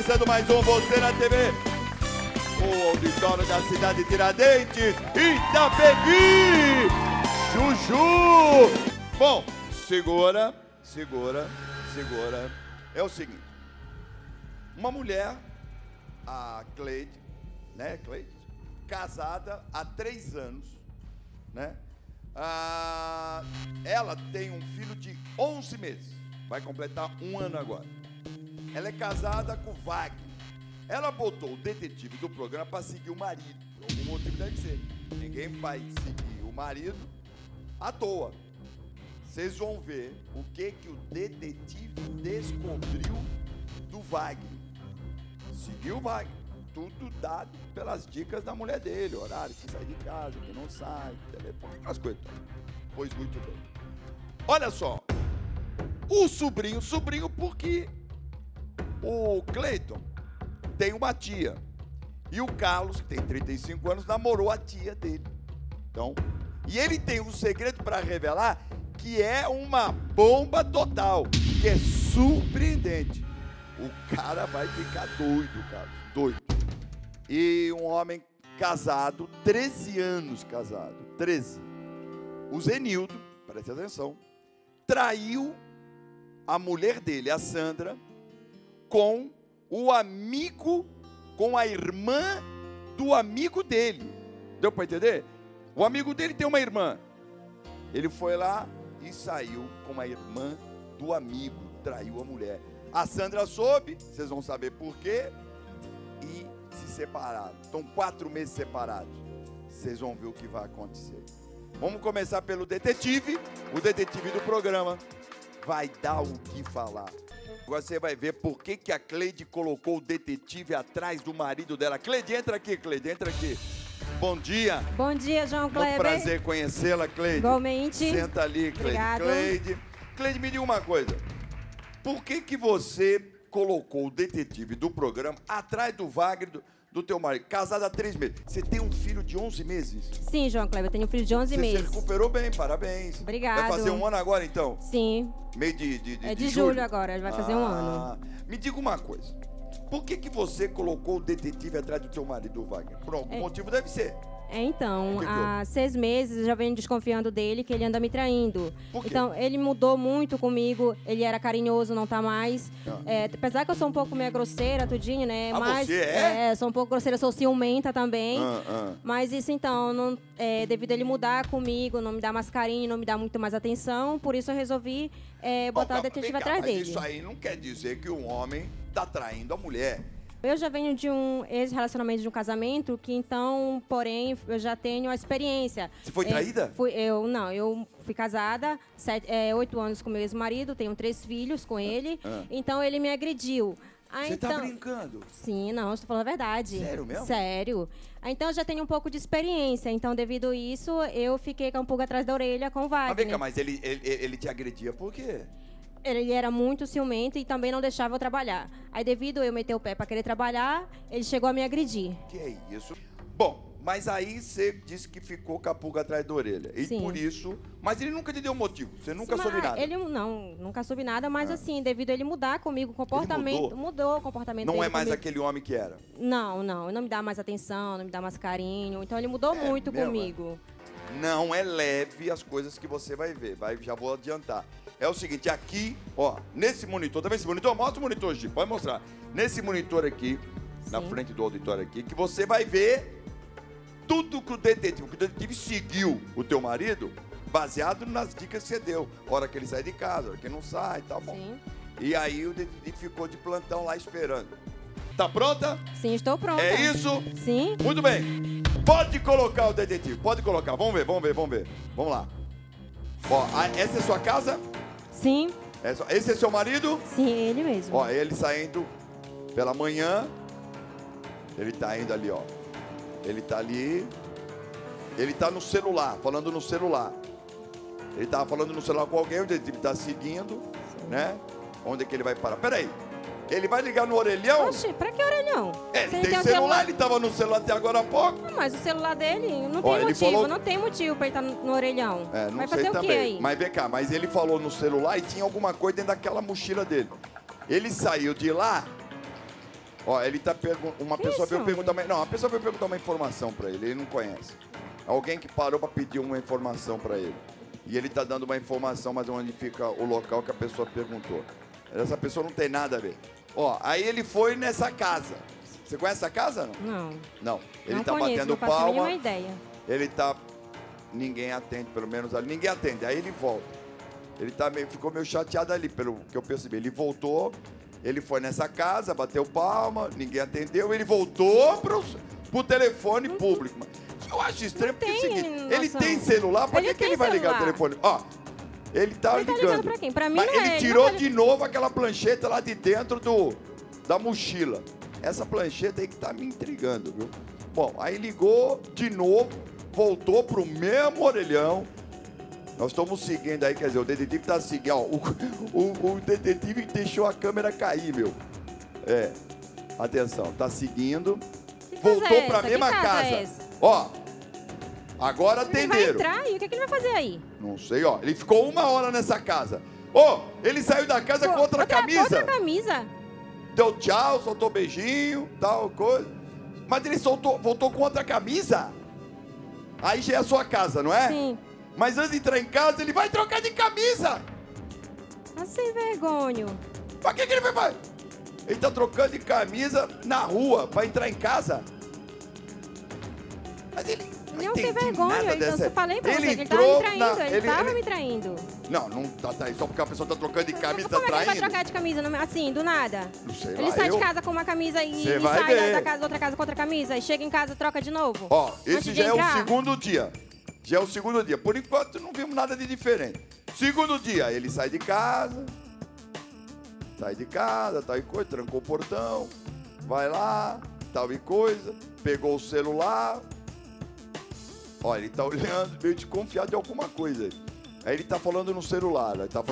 começando mais um Você na TV. O auditório da cidade de Tiradentes, Itapevi, Juju. Bom, segura. É o seguinte. Uma mulher, a Cleide, né, Cleide? Casada há 3 anos, né? Ela tem um filho de 11 meses. Vai completar 1 ano agora. Ela é casada com o Wagner. Ela botou o detetive do programa para seguir o marido. Por algum motivo deve ser. Ninguém vai seguir o marido à toa. Vocês vão ver o que o detetive descobriu do Wagner. Seguiu o Wagner. Tudo dado pelas dicas da mulher dele. Horário que sai de casa, que não sai, telefone, aquelas coisas. Pois muito bem. Olha só. O sobrinho porque o Cleiton tem uma tia. E o Carlos, que tem 35 anos, namorou a tia dele. Então, e ele tem um segredo para revelar que é uma bomba total, que é surpreendente. O cara vai ficar doido, Carlos, doido. E um homem casado, 13 anos casado, 13. O Zenildo, preste atenção, traiu a mulher dele, a Sandra, com o amigo, com a irmã do amigo dele. Deu para entender? O amigo dele tem uma irmã. Ele foi lá e saiu com a irmã do amigo, traiu a mulher. A Sandra soube, vocês vão saber por quê, e se separaram. Estão 4 meses separados. Vocês vão ver o que vai acontecer. Vamos começar pelo detetive. O detetive do programa vai dar o que falar. Agora você vai ver por que a Cleide colocou o detetive atrás do marido dela. Cleide, entra aqui, Cleide, entra aqui. Bom dia. Bom dia, João Kleber. Um prazer conhecê-la, Cleide. Igualmente. Senta ali, Cleide. Obrigado. Cleide, me diga uma coisa. Por que você colocou o detetive do programa atrás do Wagner, do teu marido, casado há 3 meses? Você tem um filho de 11 meses? Sim, João Kleber, eu tenho um filho de 11 meses. Você se recuperou bem, parabéns. Obrigado. Vai fazer 1 ano agora, então? Sim. Meio de É de julho agora, ele vai fazer 1 ano. Me diga uma coisa. Por que você colocou o detetive atrás do teu marido, Wagner? Por algum motivo deve ser. Então, há 6 meses eu já venho desconfiando dele, que ele anda me traindo. Por quê? Então, ele mudou muito comigo, ele era carinhoso, não tá mais. Apesar que eu sou um pouco meio grosseira, tudinho, né? Mas, você é? Sou um pouco grosseira, sou ciumenta também. Mas isso, então, não, devido a ele mudar comigo, não me dar mais carinho, não me dar muito mais atenção, por isso eu resolvi botar o detetive atrás dele. Mas isso aí não quer dizer que um homem tá traindo a mulher. Eu já venho de um ex-relacionamento, de um casamento, que então, porém, eu já tenho a experiência. Você foi traída? Eu fui casada, 8 anos com meu ex-marido, tenho 3 filhos com ele, então ele me agrediu. Você tá brincando? Sim, não, estou falando a verdade. Sério mesmo? Sério. Então, eu já tenho um pouco de experiência, então, devido a isso, eu fiquei com um pouco atrás da orelha com o Wagner. Mas vem cá, mas ele te agredia por quê? Ele era muito ciumento e também não deixava eu trabalhar. Aí, devido a eu meter o pé para querer trabalhar, ele chegou a me agredir. Que é isso? Bom, mas aí você disse que ficou com a pulga atrás da orelha. E Sim. por isso... Mas ele nunca te deu motivo? Você nunca soube nada? Ele nunca soube nada, mas assim, devido a ele mudar comigo, o comportamento... Mudou o comportamento dele. Não é mais comigo. aquele homem que era? Não me dá mais atenção, não me dá mais carinho. Então, ele mudou muito mesmo, comigo. Não é leve as coisas que você vai ver. Já vou adiantar. É o seguinte, aqui, ó, nesse monitor, tá vendo esse monitor? Mostra o monitor, Gi, pode mostrar. Nesse monitor aqui, na frente do auditório aqui, que você vai ver tudo que o detetive seguiu o teu marido, baseado nas dicas que você deu. Hora que ele sai de casa, hora que ele não sai, tá bom. Sim. E aí o detetive ficou de plantão lá esperando. Tá pronta? Sim, estou pronta. É isso? Sim. Muito bem. Pode colocar o detetive, pode colocar. Vamos ver. Vamos lá. Ó, essa é a sua casa? Sim. Esse é seu marido? Sim, ele mesmo. Ó, ele saindo pela manhã. Ele tá indo ali, ó. Ele tá ali. Ele tá no celular, falando no celular. Ele tava falando no celular com alguém, o detetive tá seguindo, né? Onde é que ele vai parar? Peraí. Ele vai ligar no orelhão? Oxi, pra que orelhão? Ele tem celular, ele tava no celular até agora há pouco. Mas o celular dele não tem motivo, não tem motivo pra ele estar no orelhão. Não vai sei fazer também. o quê aí? Mas vem cá, mas ele falou no celular e tinha alguma coisa dentro daquela mochila dele. Ele saiu de lá, Ó, ele tá perguntando... Uma pessoa veio perguntar... Não, uma pessoa veio perguntar uma informação pra ele. Ele não conhece. Alguém que parou pra pedir uma informação pra ele. E ele tá dando uma informação, mas onde fica o local que a pessoa perguntou. Essa pessoa não tem nada a ver. Ó, aí ele foi nessa casa. Você conhece essa casa, não? Não. Não. Ele não tá conheço, batendo não faço palma. a mínima ideia. Ele tá... Ninguém atende, pelo menos ali. Ninguém atende. Aí ele volta. Ele tá ficou meio chateado ali, pelo que eu percebi. Ele voltou, ele foi nessa casa, bateu palma, ninguém atendeu. Ele voltou pro telefone público. Eu acho estranho, porque é o seguinte, ele tem celular, pra que ele vai ligar o telefone? Ó, ele tá ligando. Pra quem? Pra mim mas não ele tirou de novo aquela plancheta lá de dentro da mochila. Essa plancheta aí que tá me intrigando, viu? Bom, aí ligou de novo, voltou pro mesmo orelhão. Nós estamos seguindo aí, quer dizer, o detetive tá seguindo. Ó, o detetive deixou a câmera cair, meu. É, atenção, tá seguindo. Voltou pra mesma casa. Ó, agora atenderam. Ele vai entrar e o que ele vai fazer aí? Não sei, ó. Ele ficou 1 hora nessa casa. Ó, ele saiu da casa com outra camisa. Outra camisa. Deu tchau, soltou beijinho, tal coisa. Mas ele voltou com outra camisa. Aí já é a sua casa, não é? Sim. Mas antes de entrar em casa, ele vai trocar de camisa. Tá sem vergonha. Pra que ele vai fazer? Ele tá trocando de camisa na rua pra entrar em casa. Mas ele não sem vergonha, eu falei pra você que ele tava me traindo, ele tava me traindo. Não tá só porque a pessoa tá trocando de camisa, tá traindo. Como é que ele vai trocar de camisa assim, do nada? Não sei lá, ele sai de casa com uma camisa e sai da outra casa com outra camisa e chega em casa e troca de novo. Ó, esse já é o segundo dia. Já é o segundo dia. Por enquanto, não vimos nada de diferente. Segundo dia, ele sai de casa, tal e coisa, trancou o portão, vai lá, tal e coisa, pegou o celular. Ó, ele tá olhando, meio desconfiado de alguma coisa. Aí ele tá falando no celular,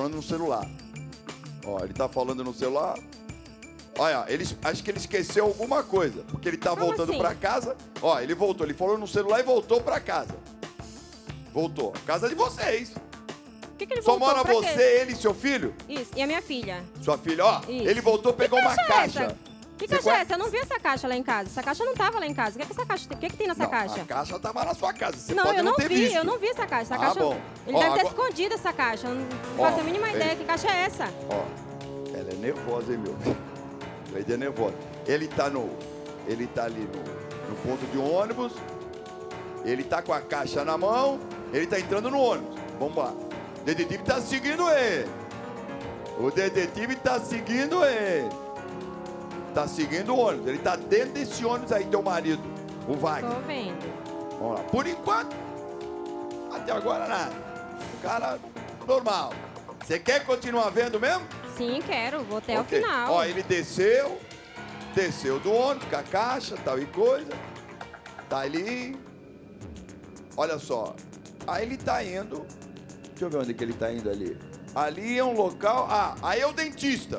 Ó, ele tá falando no celular. Olha, acho que ele esqueceu alguma coisa, porque ele tá voltando pra casa. Ó, ele voltou, ele falou no celular e voltou pra casa. Voltou. Casa de vocês. Que ele só mora você, ele e seu filho? Isso, e a minha filha. Sua filha, ó. Isso. Ele voltou, pegou uma caixa. Que caixa é essa? Eu não vi essa caixa lá em casa. Essa caixa não tava lá em casa. O que é essa caixa? O que tem nessa caixa? A caixa tava na sua casa. Você não, pode não ter visto. Eu não vi essa caixa. Essa caixa bom. Ele deve ter escondido essa caixa. Eu não faço a mínima ideia. Que caixa é essa? Ó, ela é nervosa, hein, meu? Ela é nervosa. Ele tá ali no ponto de ônibus. Ele tá com a caixa na mão. Ele tá entrando no ônibus. Vamos lá. O detetive tá seguindo ele. O detetive tá seguindo ele. Tá seguindo o ônibus. Ele tá dentro desse ônibus aí, teu marido, o Wagner. Tô vendo. Vamos lá. Por enquanto, até agora nada. O cara normal. Você quer continuar vendo mesmo? Sim, quero. Vou até o final. Ó, ele desceu do ônibus com a caixa, tal e coisa. Tá ali. Olha só. Aí ele tá indo. Deixa eu ver onde que ele tá indo ali. Ali é um local. Ah, aí é o dentista.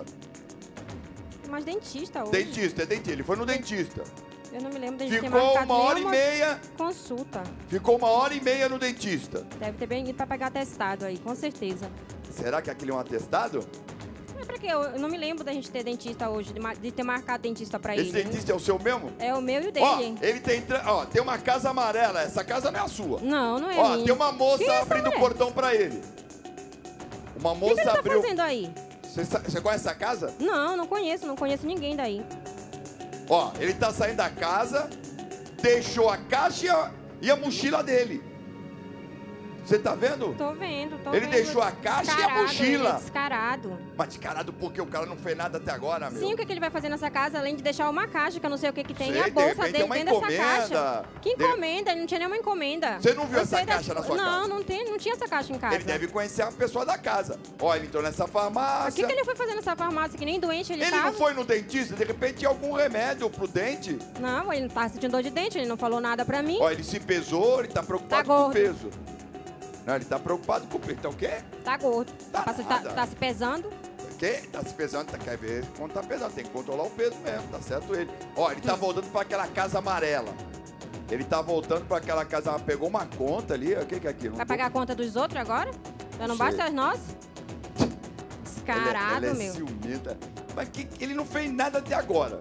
Mas dentista hoje? Dentista, é dentista. Ele foi no dentista. Eu não me lembro de ter marcado. Ficou 1h30. Consulta. Ficou 1h30 no dentista. Deve ter bem ido pra pegar atestado aí, com certeza. Será que aquele é um atestado? É pra quê? Eu não me lembro da gente ter dentista hoje, de ter marcado dentista pra ele. Esse dentista é o seu mesmo? É o meu e o dele. Ó, ele tem uma casa amarela. Essa casa não é a sua. Não, não é Ó, minha. tem uma moça abrindo o portão pra ele. Uma moça abriu. O que ele tá fazendo aí? Você conhece essa casa? Não conheço ninguém daí. Ó, ele tá saindo da casa, deixou a caixa e a mochila dele. Você tá vendo? Tô vendo. Ele deixou a caixa e a mochila. Descarado. Mas descarado porque o cara não fez nada até agora, meu. Sim, o que ele vai fazer nessa casa, além de deixar uma caixa, que eu não sei o que tem, sei, e a bolsa dele uma dentro dessa caixa. Que encomenda? Ele não tinha nenhuma encomenda. Você não viu essa caixa na sua casa? Não tinha essa caixa em casa. Ele deve conhecer a pessoa da casa. Ó, ele entrou nessa farmácia. O que ele foi fazer nessa farmácia? Que nem doente ele tava? Ele não foi no dentista? De repente tinha algum remédio pro dente? Não, ele não tá sentindo dor de dente, ele não falou nada pra mim. Ó, ele se pesou, ele tá preocupado com o peso. Não, ele tá preocupado com o peso. Então o quê? Tá gordo. Tá se pesando. O quê? Tá se pesando, quer ver quanto tá pesando. Tem que controlar o peso mesmo, tá certo ele. Ó, ele tá voltando pra aquela casa amarela. Ele tá voltando pra aquela casa, pegou uma conta ali. O que é aquilo? Vai pagar a conta dos outros agora? Já não basta as nossas? Descarado, ele é meu. Ciumenta. Mas ele não fez nada até agora.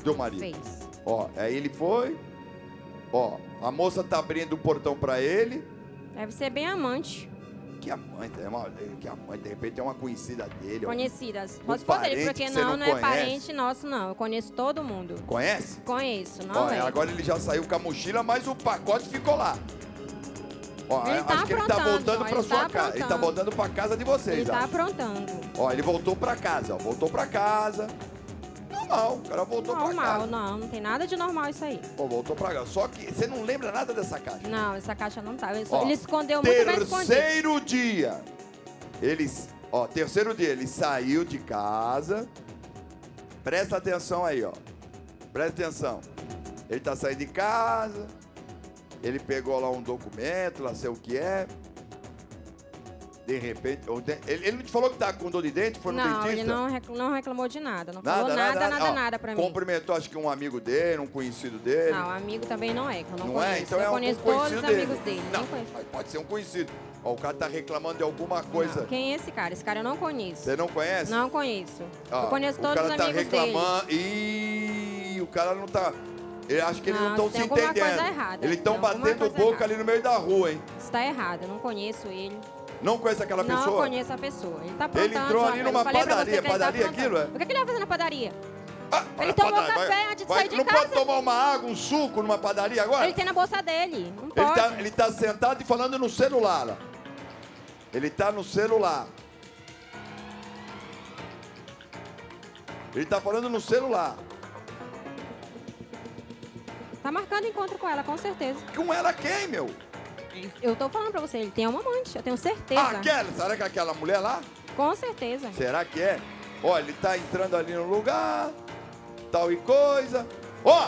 Teu marido. Fez. Ó, aí ele foi. Ó, a moça tá abrindo o portão pra ele. Deve ser bem amante. Que amante, de repente é uma conhecida dele. Conhecidas. Um Só se for dele, parente porque que você não não é conhece. parente nosso, não. Eu conheço todo mundo. Conhece? Conheço, não Ó, é. agora ele já saiu com a mochila, mas o pacote ficou lá. Ó, Ele tá acho que ele tá aprontando, voltando ó, pra ele sua tá casa. Ele tá aprontando. voltando pra casa de vocês, Ele tá acho. aprontando. Ó, ele voltou pra casa, ó. Voltou pra casa. Normal, o cara voltou pra Normal, casa. não tem nada de normal isso aí. Ó, voltou pra casa. Só que você não lembra nada dessa caixa. Não, essa caixa não tá. Ele, Ó, ele escondeu muito bem escondido. Terceiro dia. Terceiro dia, ele saiu de casa. Presta atenção aí, ó. Presta atenção. Ele tá saindo de casa. Ele pegou lá um documento, lá sei o que é. De repente, ele não te falou que tá com dor de dente? Foi no Não, dentista? ele não reclamou de nada. Não falou nada pra mim. Cumprimentou, acho que um amigo dele, um conhecido dele. Não, amigo também não é, que eu não Não conheço. é? Então eu é conheço um todos conhecido os dele. amigos dele. Não, Nem conheço. mas pode ser um conhecido. Ó, o cara tá reclamando de alguma coisa. Não, quem é esse cara? Esse cara eu não conheço. Você não conhece? Não conheço. Ó, eu conheço todos os O cara tá amigos dele. reclamando. Ih, o cara não tá... Eu acho que eles não estão se tem alguma entendendo. coisa errada. Eles estão Tem alguma batendo coisa boca errada. ali no meio da rua, hein? Está errado, eu não conheço ele. Não conhece aquela Não pessoa? conheço a pessoa. Ele tá aprontando. Ele entrou ali eu numa falei pra você padaria. que ele tá Padaria aprontando. aquilo, é? O que ele vai fazer na padaria? Ah, Ele olha, tomou padaria, café antes de sair de não casa. pode tomar uma água, um suco numa padaria agora? Ele tem na bolsa dele. Não pode. Ele tá sentado e falando no celular. Ó. Ele tá no celular. Ele tá falando no celular. Tá marcando encontro com ela, com certeza. Com ela quem, meu? Eu tô falando pra você, ele tem uma amante, eu tenho certeza. Aquela, será que é aquela mulher lá? Com certeza. Será que é? Ó, ele tá entrando ali no lugar, tal e coisa. Ó,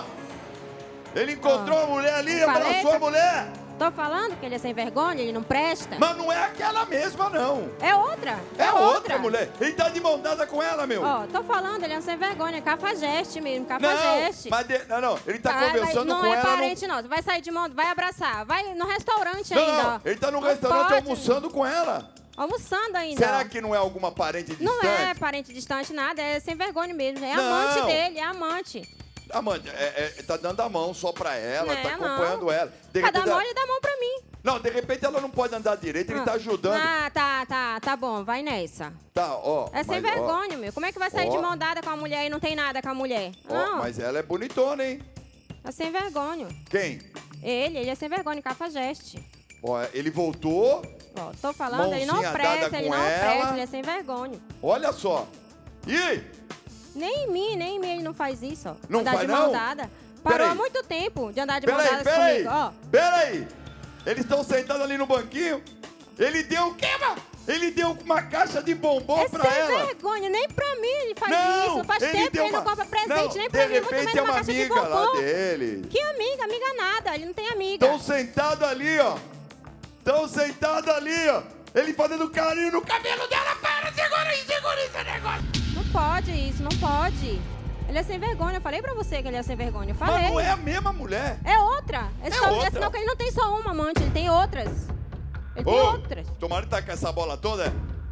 ele encontrou a mulher ali, abraçou a mulher. Tô falando que ele é sem vergonha, ele não presta. Mas não é aquela mesma, não. É outra. É outra mulher. Ele tá de mão dada com ela, meu. Ó, tô falando, ele é um sem vergonha, cafajeste mesmo, cafajeste. Não, mas não, ele tá conversando não com é ela. Parente, não. Vai sair de mão, vai abraçar, vai no restaurante ainda. Não, ele tá no Não restaurante pode. almoçando com ela. Almoçando ainda. Será que não é alguma parente distante? Não é parente distante, nada, é sem vergonha mesmo. É Não. amante dele, é amante. Amante, tá dando a mão só pra ela, Não, tá acompanhando ela. De Pra dar repente, mão, ele dá mão pra mim. não, de repente ela não pode andar direito, ele tá ajudando. Ah, tá bom, vai nessa. Tá, ó. É sem mas, vergonha, meu. Como é que vai sair ó. de mão dada com a mulher e não tem nada com a mulher? Ó, Não, mas ela é bonitona, hein? é sem vergonha. Quem? Ele é sem vergonha, cafajeste. Ó, ele voltou, Ó, tô falando, ele não Mãozinha dada presta, ele com não ela. presta, ele é sem vergonha. olha só. E aí? Nem em mim ele não faz isso, ó. Não andar faz, de mão não? dada. Parou Peraí. há muito tempo de andar de mão Peraí, dada comigo, ó. peraí. Eles estão sentados ali no banquinho. Ele deu o quê, mano? Ele deu uma caixa de bombom É pra sem ela. vergonha, nem pra mim ele faz Não, isso. Faz ele tempo que deu ele não uma- compra presente, Não, nem pra de mim, muito repente menos é uma uma caixa de amiga lá bombom. dele. Que amiga? Amiga nada, ele não tem amiga. Estão sentados ali, ó. Estão sentados ali, ó. Ele fazendo carinho no cabelo dela. Para, segura esse negócio. Não pode isso, não pode. Ele é sem vergonha, eu falei pra você que ele é sem vergonha, eu falei. Mas não é a mesma mulher. É outra. É outra. sinal que ele não tem só uma amante, ele tem outras. Ele tem Ô, outras. Tomara que tá com essa bola toda.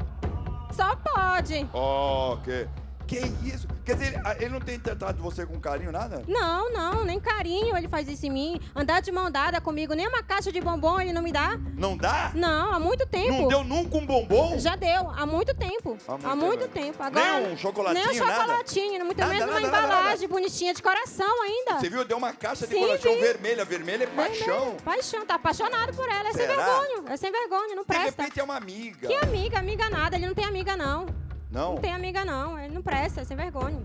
Só pode. Ó, que isso? Quer dizer, ele não tem tratado você com carinho, nada? Não, nem carinho ele faz isso em mim. Andar de mão dada comigo, nem uma caixa de bombom ele não me dá. Não dá? Não, há muito tempo. Não deu nunca um bombom? Já deu, há muito tempo. Há muito tempo. Agora, Nem um chocolatinho, nem um chocolatinho, muito Nada, menos uma nada, embalagem bonitinha de coração ainda. Você viu? Deu uma caixa de Sim, coração vi. vermelha. Vermelha é paixão. Paixão, tá apaixonado por ela. É sem Será? vergonha, é sem vergonha, não De presta. repente é uma amiga. Que amiga? Amiga nada, ele não tem amiga não. Não? Não tem amiga não, ele não presta, é sem vergonha.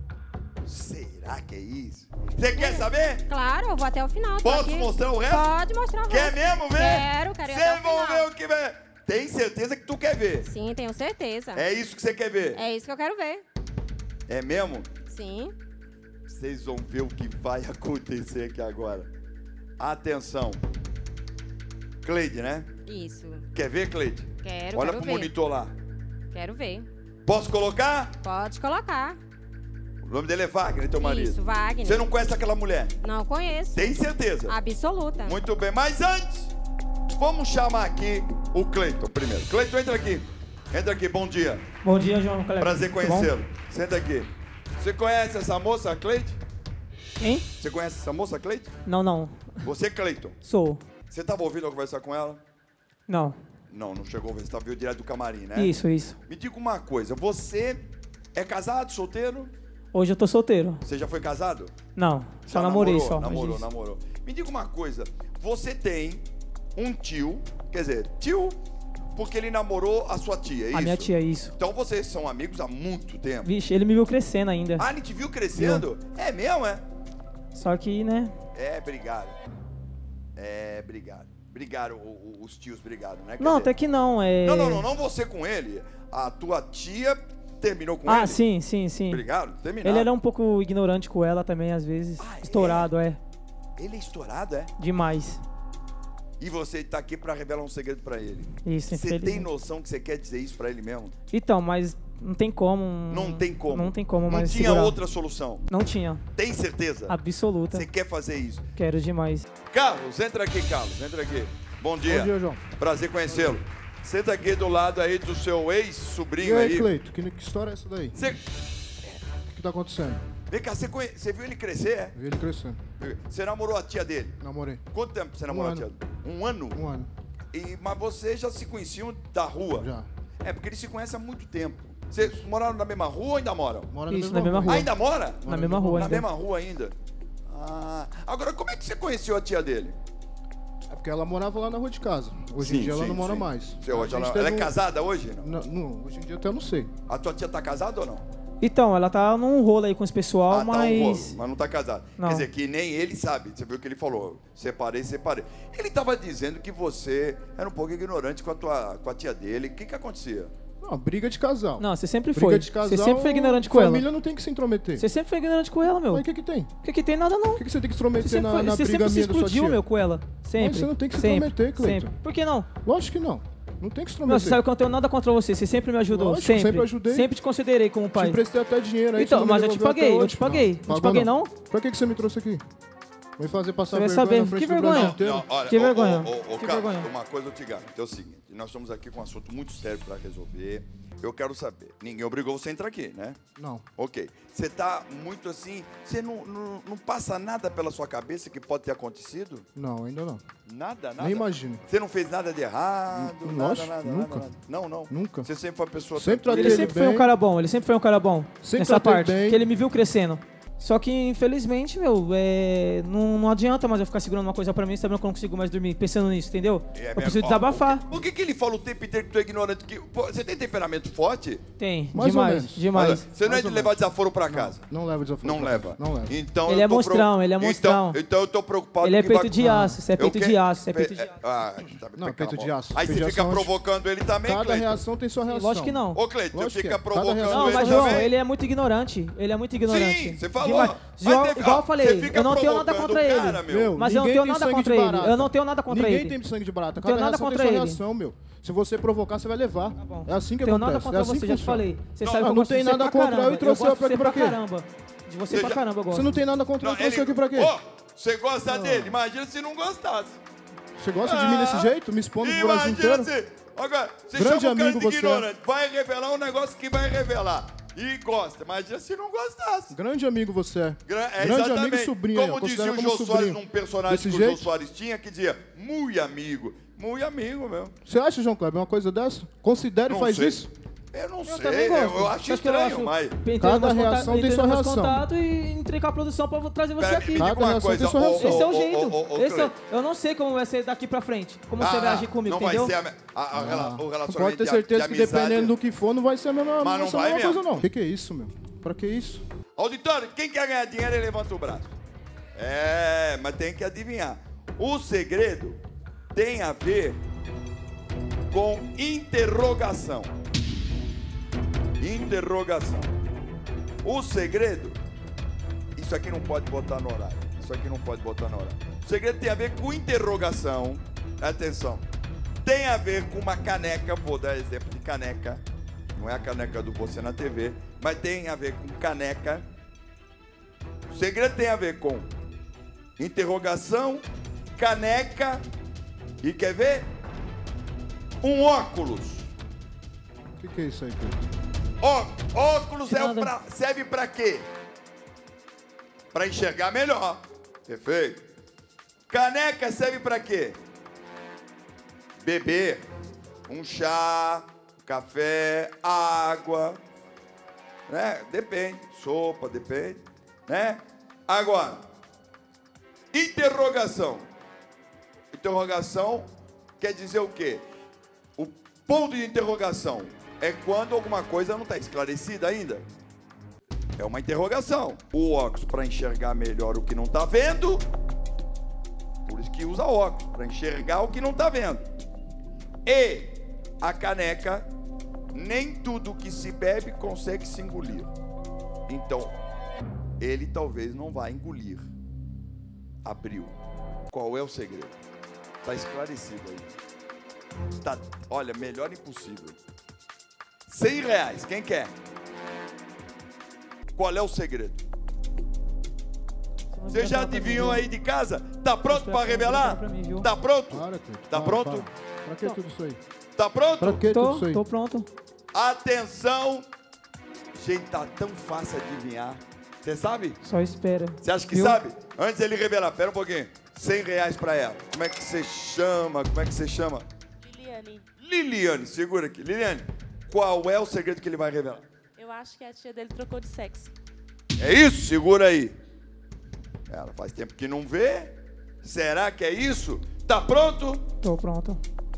Será que é isso? Você quer saber? Claro, eu vou até o final. tô Posso aqui. mostrar o resto? Pode mostrar o resto. Quer mesmo ver? Quero ir até Vocês o vão final. ver o que vai. Tem certeza que tu quer ver? Sim, tenho certeza. É isso que você quer ver? É isso que eu quero ver. É mesmo? Sim. Vocês vão ver o que vai acontecer aqui agora. Atenção. Cleide, né? Isso. Quer ver, Cleide? Quero, Olha quero pro ver. monitor lá. Quero ver. Posso colocar? Pode colocar. O nome dele é Wagner, teu marido. Isso, Wagner. Você não conhece aquela mulher? Não conheço. Tem certeza? Absoluta. Muito bem, mas antes, vamos chamar aqui o Cleiton primeiro. Cleiton, entra aqui. Entra aqui, bom dia. Bom dia, João Kleber. Prazer Tudo bom? conhecê-lo. Senta aqui. Você conhece essa moça, a Cleide? Hein? Você conhece essa moça, Cleiton? Não. Você, Cleiton? Sou. Você estava ouvindo eu conversar com ela? Não. Não chegou a ver. Você estava vindo direto do camarim, né? Isso. Me diga uma coisa. Você é casado, solteiro? Hoje eu tô solteiro. Você já foi casado? Não. Só Já namorei namorou, só. namorou. Me diga uma coisa. Você tem um tio, quer dizer, tio, porque ele namorou a sua tia, é isso? A minha tia, isso. Então vocês são amigos há muito tempo. Vixe, ele me viu crescendo ainda. Ah, ele te viu crescendo? É mesmo, é? Só que, né? Brigaram. Brigaram, os tios brigaram, né? Quer Não, dizer, até que não. Não você com ele. A tua tia terminou com ele? Ah, sim. Brigaram? Terminaram. Ele era um pouco ignorante com ela também, às vezes. Estourado, é. Ele é estourado, é? Demais. E você tá aqui pra revelar um segredo pra ele. Isso, Você tem infelizmente. noção que você quer dizer isso pra ele mesmo? Então, mas não tem como. Não tem como. Não tem como Não mais tinha segurar. outra solução. Não tinha. Tem certeza? Absoluta. Você quer fazer isso? Quero demais. Carlos, entra aqui, Carlos. Entra aqui. Bom dia. Bom dia, João. Prazer conhecê-lo. Senta aqui do lado aí do seu ex-sobrinho E aí, aí. Cleito, que história é essa daí? Você... O que tá acontecendo? Vem cá, você viu ele crescer, é? Vi ele crescendo. Você namorou a tia dele? Namorei. Quanto tempo você namorou a tia ano. dele? Um ano? Um ano. Mas vocês já se conheciam da rua? Já. É, porque eles se conhecem há muito tempo. Vocês moraram na mesma rua ou ainda moram? Mora Isso, na mesma rua. Ainda mora? Na mesma rua Na ainda. mesma rua ainda. Ah, agora como é que você conheceu a tia dele? É porque ela morava lá na rua de casa. Hoje em dia ela não mora mais. Hoje A gente ela teve é casada hoje? Não? Não, hoje em dia até eu não sei. A tua tia tá casada ou não? Então, ela tá num rolo aí com esse pessoal, Tá um mas... rolo, mas não tá casada. Não. Quer dizer, que nem ele sabe. Você viu o que ele falou. Separei. Ele tava dizendo que você era um pouco ignorante com a tia dele. O que acontecia? Não, briga de casal. Não, você sempre Briga foi. de casal. Você sempre foi ignorante com ela. Família não tem que se intrometer. Você sempre foi ignorante com ela, meu. Mas o que tem? O que tem? Nada não. Por que você tem que se intrometer Você na sempre briga se minha da sua explodiu, tia? meu, com ela. Sempre. Mas você não tem que se Sempre. intrometer, Cleiton. Sempre. Por que não? Lógico que não. Não tem que se Não, intrometer. você sabe que eu não tenho nada contra você. Você sempre me ajudou. Lógico, sempre. sempre ajudei. Sempre te considerei como pai. Te emprestei até dinheiro aí. Então, você não me mas eu te devolveu paguei, até eu hoje. te paguei. Não te Pagou paguei, não? Pra que você me trouxe aqui? Vai fazer passar Você vai vergonha saber. na frente Que do vergonha? Brasil inteiro? Não, olha, Que vergonha. Carlos, Que vergonha. uma coisa eu te garanto. É o seguinte, nós estamos aqui com um assunto muito sério para resolver. Eu quero saber. Ninguém obrigou você a entrar aqui, né? Não. Ok. Você tá muito assim... Você não passa nada pela sua cabeça que pode ter acontecido? Não, ainda não. Nada? Nem imagino. Você não fez nada de errado? Lógico, nada, nunca. nada. Não? Nunca. Você sempre foi uma pessoa... Sempre tranquila. Ele Ele sempre foi bem. um cara bom. Ele sempre foi um cara bom. Sempre Nessa tratei parte. bem. Que ele me viu crescendo. Só que, infelizmente, meu, não adianta mais eu ficar segurando uma coisa pra mim, sabendo que eu não consigo mais dormir, pensando nisso, entendeu? Eu preciso desabafar. Por que ele fala o tempo inteiro que tu é ignorante? Pô, você tem temperamento forte? Tem, Mais ou demais, menos. demais. Olha, você não é Mais de ou levar menos. desaforo pra casa? Não leva desafio. Não leva? Não leva. Então, Ele eu é tô monstrão, ele é monstrão. Então eu tô preocupado. Ele é que peito vai- de aço, você é Eu peito que- de aço, você é peito de aço. Não, cala peito a de boca. aço. Aí você Peito de fica aço, provocando ele também, Cada Cleiton? reação tem sua reação. Lógico que não. Ô, Cleiton, você Lógico que fica é. Cada provocando reação Não, ele mas também? João, ele é muito ignorante. Ele é muito ignorante. Sim, você falou. Demais. Mas Igual eu falei, você fica eu não tenho nada provocando contra o ele. cara, meu. Mas eu não ninguém tenho tem nada sangue contra de ele. barata. Eu não tenho nada contra Ninguém ele. tem sangue de barata. Não tenho Cada nada reação tem contra sua ele. reação, meu. Se você provocar, você vai levar. Tá bom. É assim que Tenho acontece. nada contra é assim você, que já te funciona. falei. Você Não, sabe que eu não gosto tem de você nada pra contra caramba. eu e trouxe gosto ela pra de aqui você pra quê? caramba. De você pra já- caramba eu gosto. Você não tem nada contra eu trouxe aqui pra quê? Ó, você gosta dele? Imagina se não gostasse. Você gosta de mim desse jeito? Me expondo pro Brasil Imagina inteiro? se... Agora, você Grande chama o cara amigo de você é. ignorante. Vai revelar um negócio que vai revelar. E gosta. Imagina se não gostasse. Grande amigo você é. É, Grande exatamente. amigo e sobrinho. aí, Como eu dizia considero o como Jô Soares sobrinho. num personagem Desse que o Jô jeito? Soares tinha, que dizia, muito amigo. Muito amigo, meu. Você acha, João Kleber, uma coisa dessa? Considere e Não faz sei. isso. Eu não sei, também gosto. eu acho Só que eu estranho, acho- mas... Entrei Cada nos meus reação contatos- tem entrei sua nos meus reação. contatos e entrei com a produção pra trazer você Pera, aqui. me diga Cada uma reação coisa, tem sua reação. Esse é o jeito. Cleiton. Eu não sei como vai ser daqui pra frente. Como você vai agir comigo, não entendeu? vai ser o relacionamento Pode ter de certeza que amizade. dependendo do que for, não vai ser a mesma, Mas não ser a vai mesma mesmo. coisa, não. Que é isso, meu? Pra que isso? Auditório, quem quer ganhar dinheiro, ele levanta o braço. É, mas tem que adivinhar. O segredo tem a ver com interrogação. Interrogação. O segredo, isso aqui não pode botar no horário. Isso aqui não pode botar no horário. O segredo tem a ver com interrogação. Atenção. Tem a ver com uma caneca, vou dar exemplo de caneca. Não é a caneca do Você na TV, mas tem a ver com caneca. O segredo tem a ver com interrogação, caneca e quer ver? Um óculos. O que é isso aí, Cleiton? Óculos De nada. serve pra quê? para enxergar melhor. Perfeito. Caneca serve para quê? Beber um chá, café, água, né? Depende. Sopa, depende, né? Agora, interrogação. Interrogação quer dizer o quê? O ponto de interrogação é quando alguma coisa não está esclarecida ainda. É uma interrogação. O óculos para enxergar melhor o que não está vendo. Por isso que usa óculos, para enxergar o que não está vendo. E a caneca, nem tudo que se bebe consegue se engolir. Então, ele talvez não vá engolir. Abriu. Qual é o segredo? Está esclarecido aí. Tá, olha, melhor impossível. R$100, quem quer? Qual é o segredo? Você já adivinhou aí de casa? Tá pronto para revelar? Tá pronto? Tá pronto? Pra que tudo isso aí? Tá pronto? Pra que tudo isso aí? Tô pronto. Atenção! Gente, tá tão fácil adivinhar. Você sabe? Só espera. Você acha que sabe? Antes ele revelar, pera um pouquinho. R$100 para ela. Como é que você chama? Como é que você chama? Liliane. Liliane, segura aqui. Liliane, qual é o segredo que ele vai revelar? Eu acho que a tia dele trocou de sexo. É isso? Segura aí. Ela faz tempo que não vê. Será que é isso? Tá pronto? Tô pronto.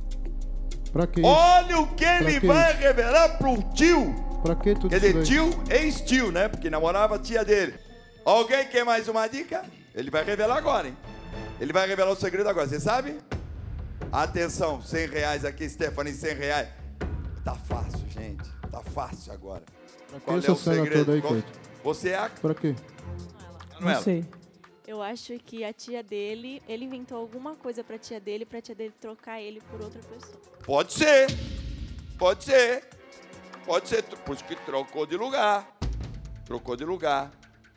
Pra que? Olha o que ele vai revelar pro tio. Pra que tudo Quer isso dizer, aí? tio, ex-tio, né? Porque namorava a tia dele. Alguém quer mais uma dica? Ele vai revelar agora, hein? Ele vai revelar o segredo agora, você sabe? Atenção, R$100 aqui, Stephanie, R$100. Tá fácil, gente. Tá fácil agora. Pra que Qual é essa o cena segredo? toda aí, Coito? Você é a... Pra quê? Não sei. Eu acho que a tia dele, ele inventou alguma coisa pra tia dele trocar ele por outra pessoa. Pode ser. Pode ser. Pode ser. Por isso que trocou de lugar. Trocou de lugar.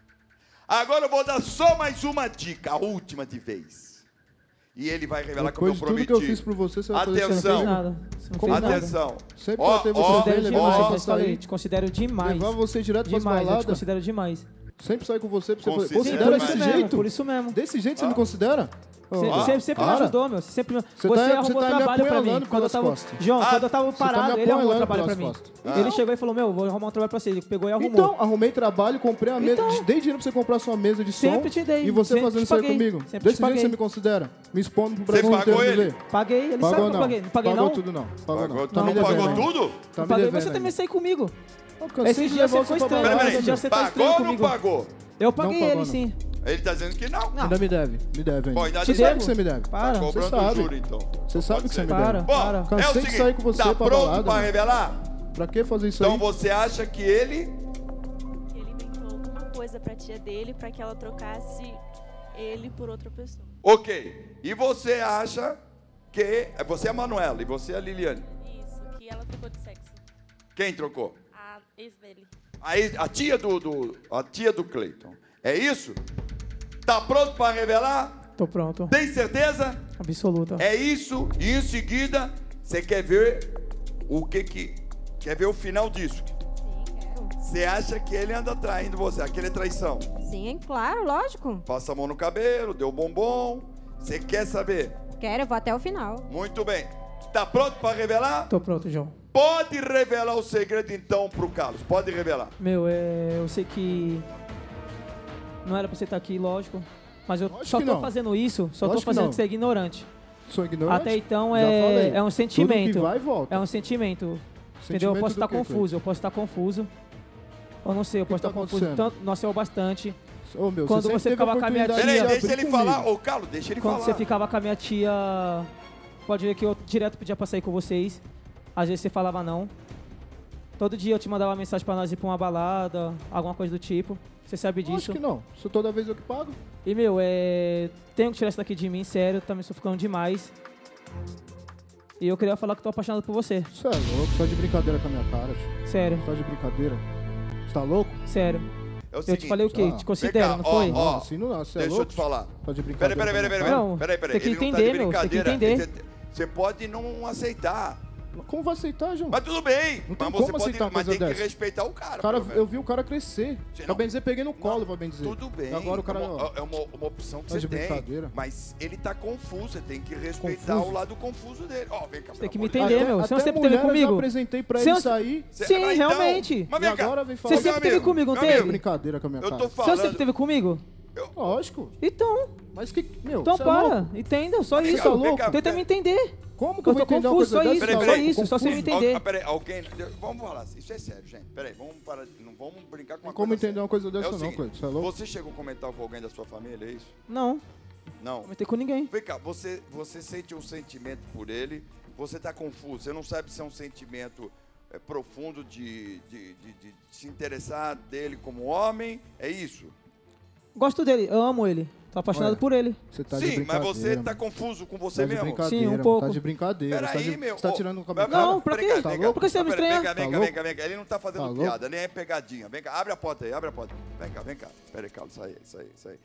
Agora eu vou dar só mais uma dica, a última de vez. E ele vai revelar como eu Depois de prometi. tudo que eu fiz por você, você vai fazer Você não Atenção. fez nada. Você não fez nada. Atenção. Sempre vai ter você ó, bem, Considero levar demais, você eu pra te falei, sair. te considero demais. Levar você direto pras Demais, eu te baladas. considero demais. Sempre sair com você pra você fazer. Considera Considera demais. desse mesmo, jeito? por isso mesmo. Desse jeito você me considera? Você sempre me para. ajudou, meu. Você sempre me... Você Você tá arrumou me trabalho pra mim. apunhalando Quando eu pelas tava... costas. João, quando eu tava Você tá me parado, ele arrumou apunhalando trabalho pra pelas mim. costas. Ele chegou e falou, meu, vou arrumar um trabalho pra você. Ele pegou e arrumou. Então, arrumei trabalho, comprei a mesa, Então. dei dinheiro pra você comprar sua mesa de som. Sempre te dei, E você sempre fazendo te isso aí paguei, comigo. sempre te Desse jeito paguei. você me considera? Me expondo pro Você Brasil pagou inteiro ele? ver. Paguei, ele sabe Pagou que eu não. paguei. Não paguei, Pagou não? tudo não. Pagou não. Pagou, Tá me não pagou devendo ainda. tudo? Tá me Paguei, devendo mas você ainda. também saiu comigo. Eu cansei Esse de dia levar você ficou pra estranho. balada, Peraí, Esse dia meu. você tá pagou estranho ou não comigo. pagou? Eu paguei pagou, ele, não. sim. Ele tá dizendo que não. Ainda me deve ainda. Bom, ainda Te Você sabe devo. que você me deve. Para. Tá Você cobrando sabe. juro, então. Você sabe que você me Para. deve. Bom, Para. é o Cansei de seguinte, sair com você tá pra pronto balada, pra meu. revelar? Pra que fazer isso Então aí? você acha que ele... Ele inventou alguma coisa pra tia dele pra que ela trocasse ele por outra pessoa. Ok. E você acha que... Você é a Manuela e você é a Liliane. Isso, que ela trocou de sexo. Quem trocou? A ex dele. A tia do Cleiton. É isso? Tá pronto para revelar? Tô pronto. Tem certeza? Absoluta. É isso. E em seguida, você quer ver o que... Quer ver o final disso. Sim, quero. Você acha que ele anda traindo você? Aquele é traição. Sim, claro, lógico. Passa a mão no cabelo, deu bombom. Você quer saber? Quero, eu vou até o final. Muito bem. Tá pronto para revelar? Tô pronto, João. Pode revelar o segredo então pro Carlos. Pode revelar. Meu, eu sei que não era pra você estar aqui, lógico. Mas eu Lógico só que tô não. fazendo isso, só Lógico tô que fazendo não. de ser ignorante. Sou ignorante? Até então Já falei. é um sentimento. Tudo que vai, volta. É um sentimento. Entendeu? Eu Sentimento posso do estar quê, confuso, eu posso estar confuso. Eu não sei, eu posso tá estar confuso. acontecendo? Tanto, nossa, eu bastante. Ô, meu, Quando sempre você teve ficava com a minha oportunidade Peraí, de deixa abrir ele comigo. falar. Ô, Carlos, deixa ele Quando falar. você ficava com a minha tia, pode ver que eu direto pedia pra sair com vocês. Às vezes você falava não. Todo dia eu te mandava mensagem pra nós ir pra uma balada, alguma coisa do tipo. Você sabe disso. Acho que não. Isso toda vez eu que pago. E, meu, tenho que tirar isso daqui de mim, sério. Tá me sufocando demais. E eu queria falar que tô apaixonado por você. Você é louco, você tá de brincadeira com a minha cara, tio. Sério, Você tá de brincadeira. Você tá louco? sério. É o Eu seguinte, te falei o quê? ah, Te considero, vem cá, não foi? ó. Não, assim não, você é deixa eu louco. te falar. Tá de Peraí, brincadeira. Não, peraí. tem que Ele não tá entender, de meu, tem que brincadeira. entender. Você pode não aceitar. Como vai aceitar, João? Mas tudo bem. Não tem mas você como aceitar uma mas coisa tem que dessa. respeitar o cara. Eu vi o cara crescer. Pra bem dizer, peguei no colo, pra bem dizer. Tudo bem. Agora o cara... É uma opção que Tá você de tem. brincadeira. Mas ele tá confuso, você tem que respeitar Confuso? o lado confuso dele. Ó, vem cá, Você tem que pelo me amor de entender, Deus. meu. Você Até sempre teve mulher eu comigo? já apresentei pra Você ele não- sair. Sim, Então, realmente. Mas E vem cá. agora vem Você falar... Meu sempre teve amigo, comigo, não meu teve? amigo, Brincadeira com a minha Eu cara. tô Você falando... sempre teve comigo? Lógico. Então, Mas que... Meu, então cê é para. louco? Entenda, só Vem isso. cá, Tá vem louco? cá, Tenta vem me entender. Como que eu Eu vou tô entender uma confuso, coisa só dessa? isso, Tá só louco? isso, só você me Confuso? entender. Peraí, alguém... Vamos falar assim, isso é sério, gente. Peraí, vamos parar... Não vamos brincar com uma Não como coisa entender séria. uma coisa É dessa o não, seguinte, Cleiton. Você é louco? Você chegou a comentar com alguém da sua família, é isso? Não, Não. não vai ter com ninguém. Vem cá, você sente um sentimento por ele, você tá confuso, você não sabe se é um sentimento profundo de se interessar dele como homem, é isso? Gosto dele, eu amo ele. Tô apaixonado Olha, por ele. Você tá de Sim, mas brincadeira. você tá mano. confuso com você Tá de mesmo? brincadeira. Sim, um pouco. Tá de brincadeira. Peraí, Você meu. tá Ô, tirando com a mas- minha cara? Não, pra quê? Vem cá, Tá vem cá. louco? Por que você me Peraí, estranha? Vem cá, Tá vem cá, louco? vem cá. Ele não tá fazendo Tá louco? piada, nem é pegadinha. Vem cá, abre a porta aí, abre a porta. Vem cá. Peraí, Carlos, isso aí.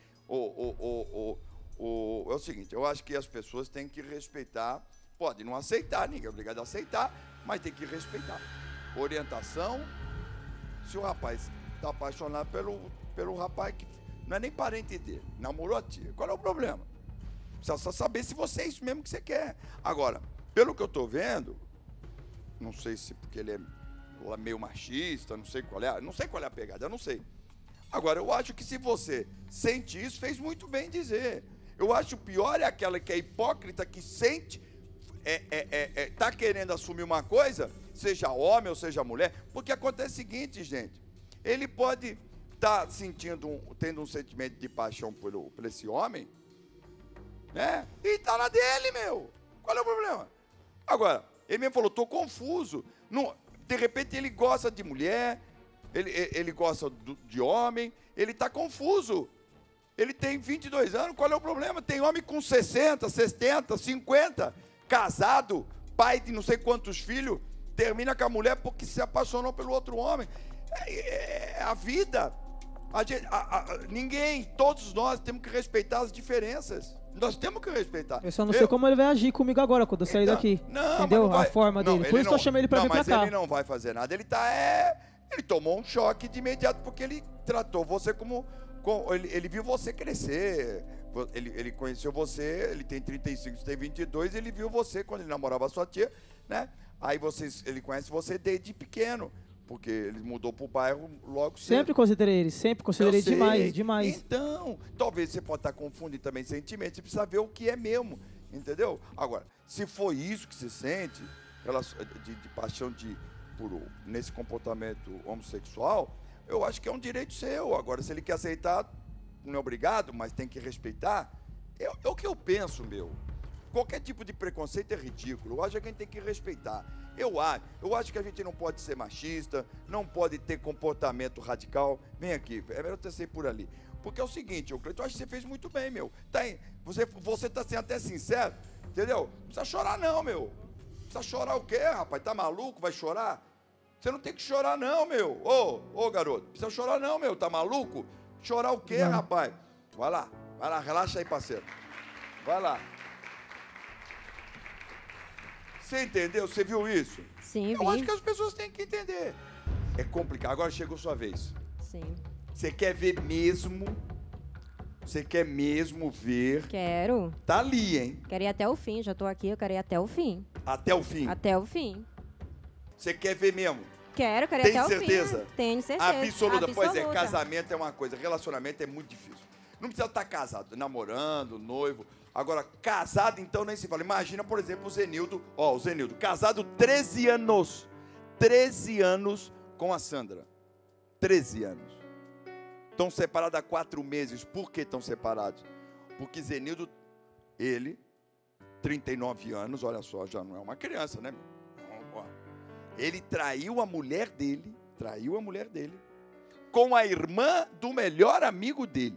É o seguinte, eu acho que as pessoas têm que respeitar, pode não aceitar, ninguém é obrigado a aceitar, mas tem que respeitar. Orientação, se o rapaz tá apaixonado pelo rapaz que não é nem parente dele, namorou a tia, qual é o problema? Precisa só saber se você é isso mesmo que você quer. Agora, pelo que eu tô vendo, não sei se porque ele é meio machista, não sei qual é a pegada, eu não sei. Agora, eu acho que se você sente isso, fez muito bem dizer. Eu acho pior é aquela que é hipócrita, que sente, tá querendo assumir uma coisa, seja homem ou seja mulher, porque acontece o seguinte, gente, ele pode estar tendo um sentimento de paixão por esse homem, né? E tá na dele, meu. Qual é o problema? Agora, ele mesmo falou, tô confuso. Não, de repente ele gosta de mulher, ele gosta de homem, ele tá confuso. Ele tem 22 anos, qual é o problema? Tem homem com 60, 70, 50, casado, pai de não sei quantos filhos, termina com a mulher porque se apaixonou pelo outro homem. É a vida. Ninguém, todos nós temos que respeitar as diferenças. Nós temos que respeitar. Eu só não sei como ele vai agir comigo agora, quando eu sair daqui. Não, entendeu? mas não vai, a forma dele. Por isso que eu chamei ele pra vir pra cá. Mas ele não vai fazer nada. Ele tomou um choque de imediato, porque ele tratou você como ele viu você crescer. Ele conheceu você, ele tem 35, você tem 22, ele viu você quando ele namorava a sua tia, né? Aí ele conhece você desde pequeno. Porque ele mudou pro bairro logo cedo. Sempre considerei ele, sempre considerei demais. Então, talvez você pode estar confundindo também sentimentos, você precisa ver o que é mesmo, entendeu? Agora, se for isso que você sente, de paixão nesse comportamento homossexual, eu acho que é um direito seu. Agora, se ele quer aceitar, não é obrigado, mas tem que respeitar. É o que eu penso, meu. Qualquer tipo de preconceito é ridículo. Eu acho que a gente tem que respeitar. Eu acho que a gente não pode ser machista, não pode ter comportamento radical. Vem aqui, é melhor ter ser por ali. Porque é o seguinte, Cleiton, eu acho que você fez muito bem, meu. Você tá sendo até sincero, entendeu? Não precisa chorar não, meu. Precisa chorar o quê, rapaz? Tá maluco? Vai chorar? Você não tem que chorar não, meu. Ô, garoto, precisa chorar não, meu. Tá maluco? Chorar o quê, rapaz? Vai lá, relaxa aí, parceiro. Vai lá. Você entendeu? Você viu isso? Sim, Eu acho que as pessoas têm que entender. É complicado. Agora chegou sua vez. Sim. Você quer ver mesmo? Você quer mesmo ver? Quero. Tá ali, hein? Quero ir até o fim. Já tô aqui, eu quero ir até o fim. Até o fim. Até o fim. Você quer ver mesmo? Quero ir Tem até certeza? o fim. Tenho certeza. Absoluta. Pois é, casamento é uma coisa, relacionamento é muito difícil. Não precisa estar casado, namorando, noivo. Agora, casado, então, nem se fala. Imagina, por exemplo, o Zenildo. O Zenildo, casado 13 anos. 13 anos com a Sandra. 13 anos. Estão separados há 4 meses. Por que estão separados? Porque Zenildo, ele, 39 anos, olha só, já não é uma criança, né? Ele traiu a mulher dele, com a irmã do melhor amigo dele.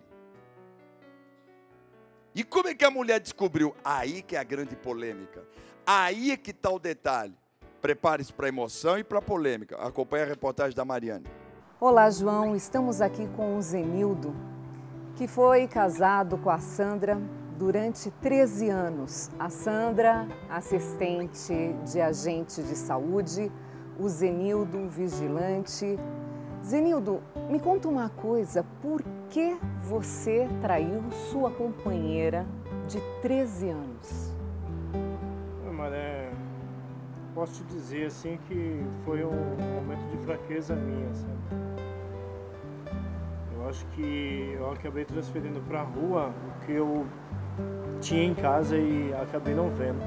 E como é que a mulher descobriu? Aí que é a grande polêmica. Aí é que está o detalhe. Prepare-se para a emoção e para a polêmica. Acompanhe a reportagem da Mariane. Olá, João. Estamos aqui com o Zenildo, que foi casado com a Sandra Durante 13 anos, a Sandra, assistente de agente de saúde, o Zenildo, vigilante. Zenildo, me conta uma coisa, por que você traiu sua companheira de 13 anos? Maré, posso te dizer assim que foi um momento de fraqueza minha, sabe? Eu acho que eu acabei transferindo para a rua o que eu tinha em casa e acabei não vendo.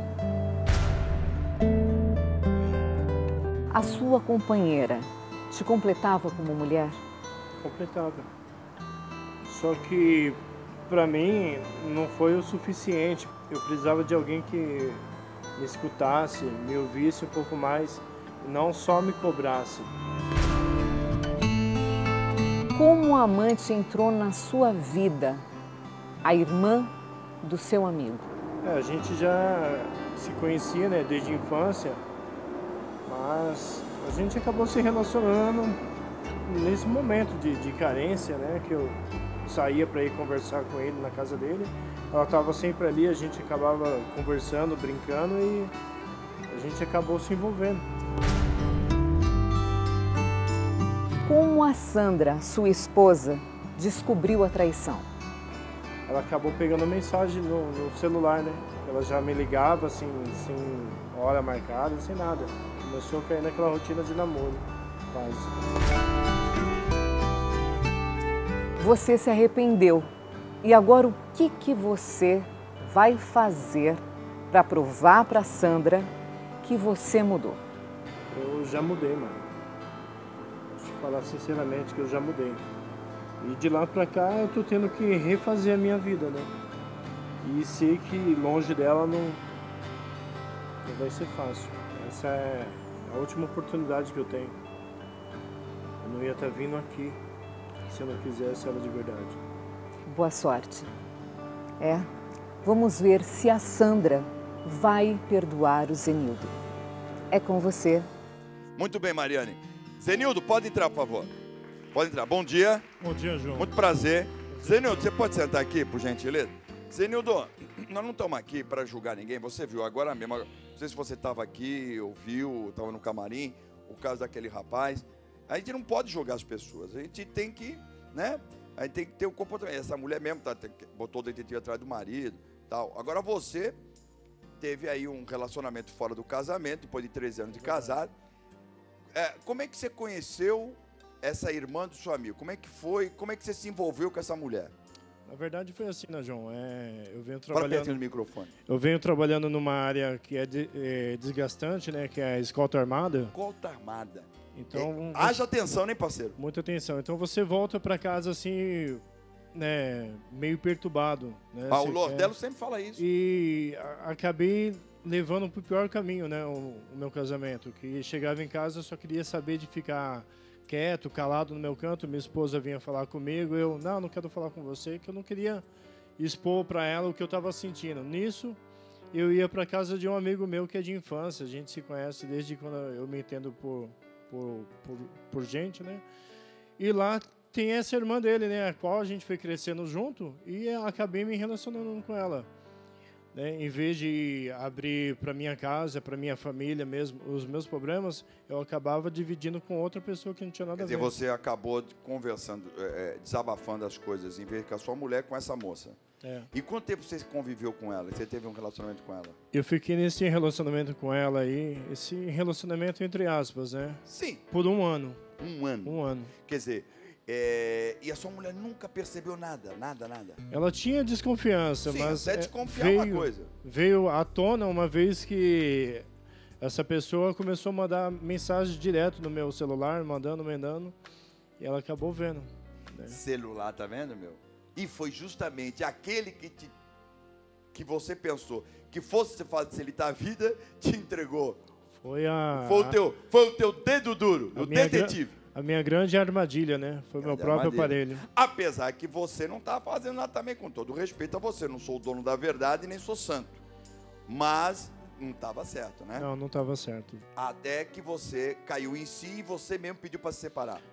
A sua companheira te completava como mulher? Completava. Só que para mim não foi o suficiente. Eu precisava de alguém que me escutasse, me ouvisse um pouco mais, e não só me cobrasse. Como a amante entrou na sua vida? A irmã do seu amigo. A gente já se conhecia, né, desde a infância, mas a gente acabou se relacionando nesse momento de carência, né, que eu saía para ir conversar com ele na casa dele. Ela estava sempre ali, a gente acabava conversando, brincando e a gente acabou se envolvendo. Como a Sandra, sua esposa, descobriu a traição? Ela acabou pegando mensagem no celular, né? Ela já me ligava assim, sem hora marcada, sem nada. Começou a cair naquela rotina de namoro, quase. Você se arrependeu. E agora o que você vai fazer para provar para Sandra que você mudou? Eu já mudei, mano. Deixa eu falar sinceramente que eu já mudei. E de lá pra cá eu tô tendo que refazer a minha vida, né? E sei que longe dela não vai ser fácil. Essa é a última oportunidade que eu tenho. Eu não ia estar vindo aqui se eu não quisesse ela de verdade. Boa sorte. Vamos ver se a Sandra vai perdoar o Zenildo. É com você. Muito bem, Mariane. Zenildo, pode entrar, por favor. Pode entrar. Bom dia. Bom dia, João. Muito prazer. Zenildo, você pode sentar aqui, por gentileza? Zenildo, nós não estamos aqui para julgar ninguém. Você viu agora mesmo. Não sei se você estava aqui, ouviu, estava no camarim, o caso daquele rapaz. A gente não pode julgar as pessoas. A gente tem que, né? A gente tem que ter um comportamento. Essa mulher mesmo botou o detetive atrás do marido, tal. Agora você teve aí um relacionamento fora do casamento, depois de 13 anos de casado. Como é que você conheceu essa irmã do seu amigo? Como é que foi? Como é que você se envolveu com essa mulher? Na verdade foi assim, né, João? Eu venho Fala perto trabalhando no microfone. Eu venho trabalhando numa área que é desgastante, né? Que é a escolta armada. Escolta armada. Então, haja atenção, né, parceiro? Muita atenção. Então você volta para casa assim, né, meio perturbado. Né? O Lordelo sempre fala isso. E acabei levando para o pior caminho, né, o meu casamento. Que chegava em casa, eu só queria saber de ficar quieto, calado no meu canto. Minha esposa vinha falar comigo. Eu, não quero falar com você, que eu não queria expor para ela o que eu estava sentindo. Nisso, eu ia para casa de um amigo meu que é de infância. A gente se conhece desde quando eu me entendo por gente, né? E lá tem essa irmã dele, né? A qual a gente foi crescendo junto e acabei me relacionando com ela. Né? Em vez de abrir para minha casa, para minha família mesmo, os meus problemas, eu acabava dividindo com outra pessoa que não tinha nada a ver. Quer dizer, você acabou conversando, desabafando as coisas, em vez com a sua mulher, com essa moça. E quanto tempo você conviveu com ela? Você teve um relacionamento com ela? Eu fiquei nesse relacionamento com ela aí, esse relacionamento entre aspas, né? Sim. Por 1 ano. 1 ano? 1 ano. Quer dizer, e a sua mulher nunca percebeu nada? Ela tinha desconfiança, sim, mas até desconfiar uma coisa. Veio à tona uma vez que essa pessoa começou a mandar mensagem direto no meu celular, mandando, e ela acabou vendo. Né? Celular, tá vendo, meu? E foi justamente aquele que você pensou que fosse facilitar a vida, te entregou. Foi o teu dedo duro, o detetive. A minha grande armadilha, né? Foi meu próprio aparelho. Apesar que você não tá fazendo nada também, com todo respeito a você. Não sou o dono da verdade, nem sou santo. Mas não estava certo, né? Não estava certo. Até que você caiu em si e você mesmo pediu para se separar.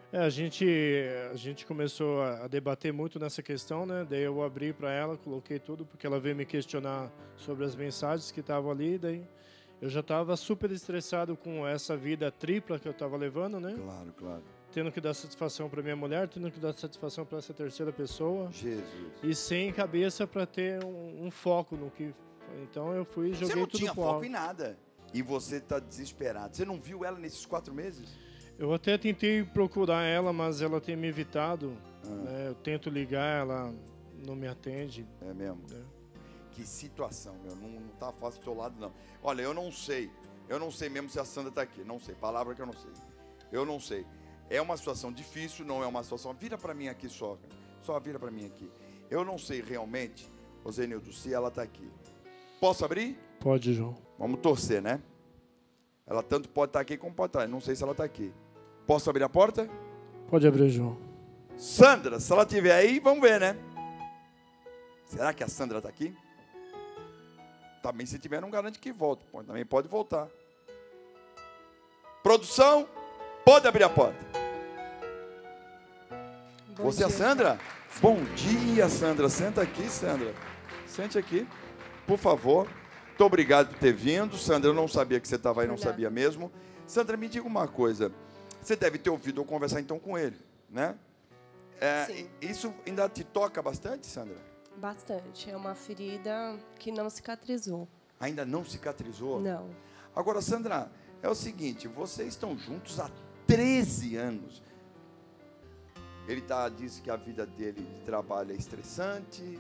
A gente começou a debater muito nessa questão, né? Daí eu abri para ela, coloquei tudo, porque ela veio me questionar sobre as mensagens que estavam ali. Daí eu já estava super estressado com essa vida tripla que eu estava levando, né? Claro, claro. Tendo que dar satisfação para minha mulher, tendo que dar satisfação para essa terceira pessoa. Jesus. E sem cabeça para ter um foco no que... Então eu fui e joguei tudo pro alto. Você não tinha foco em nada. E você está desesperado. Você não viu ela nesses 4 meses? Eu até tentei procurar ela, mas ela tem me evitado. Né? Eu tento ligar, ela não me atende. É mesmo? É. Que situação, meu. Não tá fácil do seu lado, não. Olha, eu não sei. Eu não sei mesmo se a Sandra tá aqui. Não sei. Palavra que eu não sei. Eu não sei. É uma situação difícil, não é uma situação... Vira para mim aqui só. Só vira para mim aqui. Eu não sei realmente, ô Zenildo, se ela tá aqui. Posso abrir? Pode, João. Vamos torcer, né? Ela tanto pode estar aqui como pode estar. Não sei se ela está aqui. Posso abrir a porta? Pode abrir, João. Sandra, se ela estiver aí, vamos ver, né? Será que a Sandra está aqui? Também, se tiver, não garante que volte. Também pode voltar. Produção, pode abrir a porta. Você é a Sandra? Bom dia, Sandra. Senta aqui, Sandra. Sente aqui, por favor. Muito obrigado por ter vindo. Sandra, eu não sabia que você estava aí, não sabia mesmo. Sandra, me diga uma coisa. Você deve ter ouvido eu conversar então com ele, né? Sim. Isso ainda te toca bastante, Sandra? Bastante. É uma ferida que não cicatrizou. Ainda não cicatrizou? Não. Agora, Sandra, é o seguinte, vocês estão juntos há 13 anos. Ele disse que a vida dele de trabalho é estressante.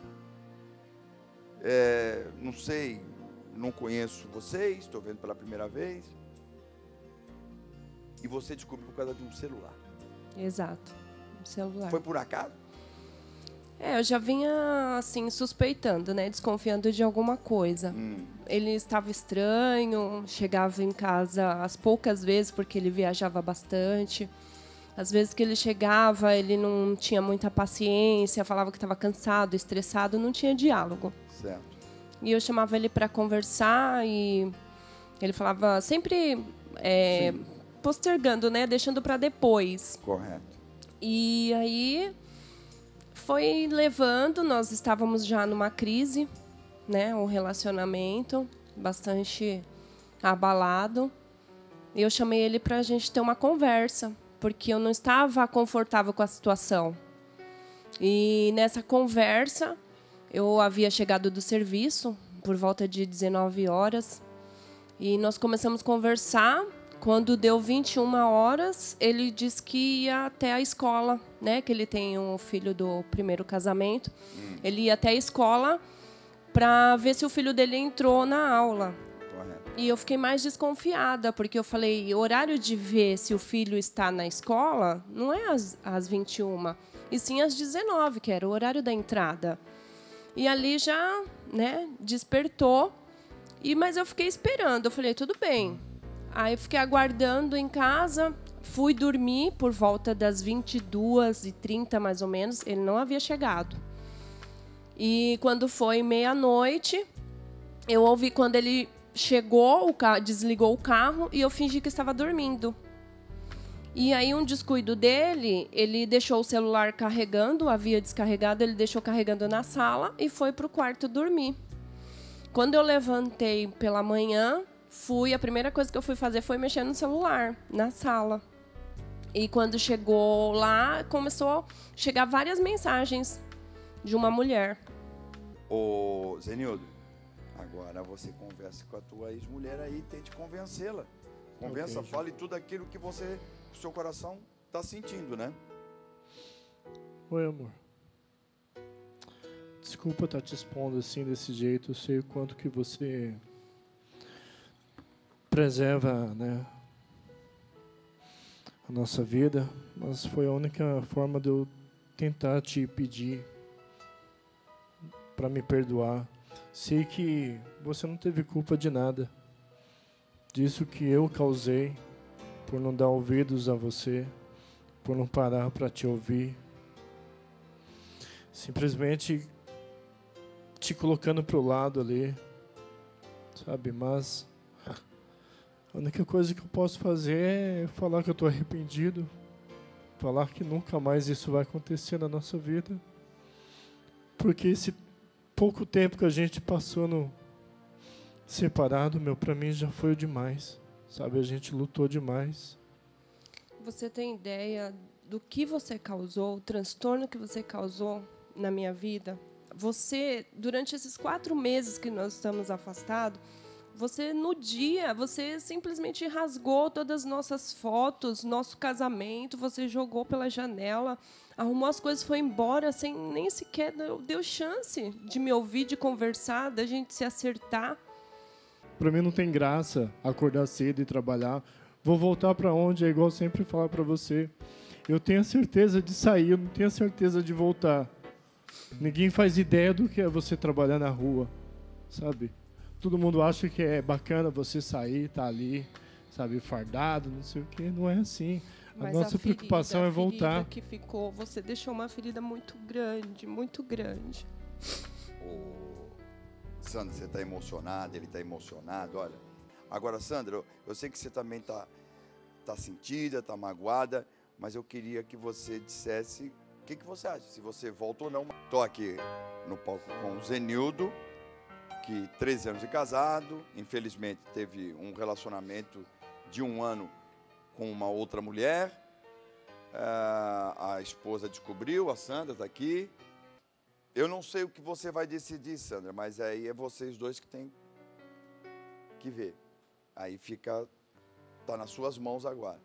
Não sei, não conheço vocês, estou vendo pela primeira vez. E você descobriu por causa de um celular. Exato, um celular. Foi por acaso? Eu já vinha, assim, suspeitando, né? Desconfiando de alguma coisa. Ele estava estranho, chegava em casa as poucas vezes, porque ele viajava bastante. Às vezes que ele chegava, ele não tinha muita paciência, falava que estava cansado, estressado, não tinha diálogo. Certo. E eu chamava ele para conversar e ele falava sempre postergando, né? Deixando para depois. Correto. E aí foi levando, nós estávamos já numa crise, né? Um relacionamento bastante abalado. E eu chamei ele para a gente ter uma conversa, porque eu não estava confortável com a situação. E nessa conversa, eu havia chegado do serviço por volta de 19 horas e nós começamos a conversar. Quando deu 21 horas, ele disse que ia até a escola, né? Que ele tem um filho do primeiro casamento. Ele ia até a escola para ver se o filho dele entrou na aula. E eu fiquei mais desconfiada, porque eu falei, o horário de ver se o filho está na escola não é às 21, e sim às 19, que era o horário da entrada. E ali já, né, despertou, mas eu fiquei esperando, eu falei, tudo bem. Aí eu fiquei aguardando em casa, fui dormir por volta das 22h30, mais ou menos, ele não havia chegado. E quando foi meia-noite, eu ouvi quando ele chegou, desligou o carro e eu fingi que estava dormindo. E aí, um descuido dele, ele deixou o celular carregando, havia descarregado, ele deixou carregando na sala e foi para o quarto dormir. Quando eu levantei pela manhã, a primeira coisa que eu fui fazer foi mexer no celular, na sala. E quando chegou lá, começou a chegar várias mensagens de uma mulher. Ô, Zenildo, agora você conversa com a tua ex-mulher aí, tente convencê-la. Conversa, okay, fale tudo aquilo que o seu coração está sentindo, né? Oi, amor. Desculpa estar te expondo assim, desse jeito. Eu sei o quanto que você preserva, né, a nossa vida, mas foi a única forma de eu tentar te pedir para me perdoar. Sei que você não teve culpa de nada, disso que eu causei, por não dar ouvidos a você, por não parar para te ouvir, simplesmente te colocando pro lado ali, sabe? Mas a única coisa que eu posso fazer é falar que eu estou arrependido, falar que nunca mais isso vai acontecer na nossa vida. Porque esse pouco tempo que a gente passou separado, para mim já foi demais. Sabe, a gente lutou demais. Você tem ideia do que você causou, o transtorno que você causou na minha vida? Você, durante esses 4 meses que nós estamos afastados, você, no dia, você simplesmente rasgou todas as nossas fotos, nosso casamento, você jogou pela janela, arrumou as coisas, foi embora, sem nem sequer deu chance de me ouvir, de conversar, da gente se acertar. Para mim não tem graça acordar cedo e trabalhar. Vou voltar para onde? É igual sempre falar para você. Eu tenho a certeza de sair, eu não tenho a certeza de voltar. Ninguém faz ideia do que é você trabalhar na rua, sabe? Todo mundo acha que é bacana você sair, tá ali, sabe, fardado, não sei o quê. Não é assim. Mas a nossa preocupação é voltar. Que ficou, você deixou uma ferida muito grande, muito grande. Sandra, você está emocionada, ele está emocionado, olha. Agora, Sandra, eu sei que você também tá sentida, tá magoada, mas eu queria que você dissesse o que você acha, se você volta ou não. Estou aqui no palco com o Zenildo, que 13 anos de casado, infelizmente teve um relacionamento de 1 ano com uma outra mulher. A esposa descobriu, a Sandra está aqui. Eu não sei o que você vai decidir, Sandra, mas aí é vocês dois que têm que ver. Aí tá nas suas mãos agora.